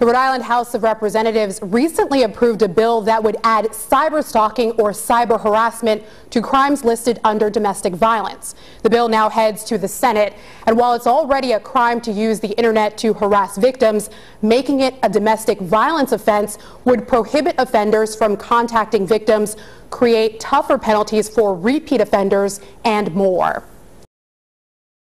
The Rhode Island House of Representatives recently approved a bill that would add cyberstalking or cyber harassment to crimes listed under domestic violence. The bill now heads to the Senate, and while it's already a crime to use the internet to harass victims, making it a domestic violence offense would prohibit offenders from contacting victims, create tougher penalties for repeat offenders, and more.